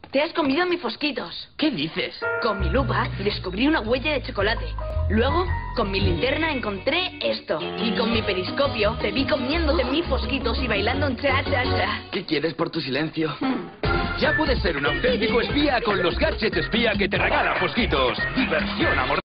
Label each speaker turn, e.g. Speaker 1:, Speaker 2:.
Speaker 1: Te has comido mis fosquitos.
Speaker 2: ¿Qué dices?
Speaker 1: Con mi lupa descubrí una huella de chocolate. Luego, con mi linterna encontré esto. Y con mi periscopio te vi comiéndote mis fosquitos y bailando un cha-cha-cha.
Speaker 2: ¿Qué quieres por tu silencio?
Speaker 3: Ya puedes ser un auténtico espía con los gadgets espía que te regala Fosquitos. Diversión, amor.